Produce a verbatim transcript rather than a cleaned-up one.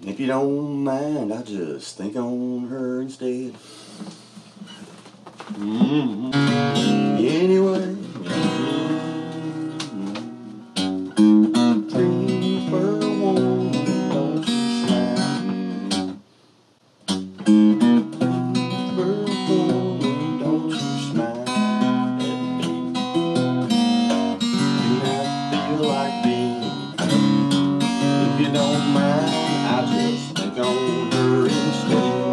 If you don't mind, I just think on her instead. Mm-hmm. Anyway, mm-hmm. Dream for a woman, don't you smile. For a woman, don't you smile at me. Do not feel like being. If you don't mind, I just think on her instead.